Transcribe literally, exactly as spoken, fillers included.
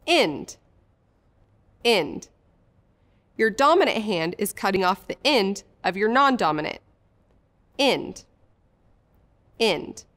end, end. Your dominant hand is cutting off the end of your non-dominant. End, end.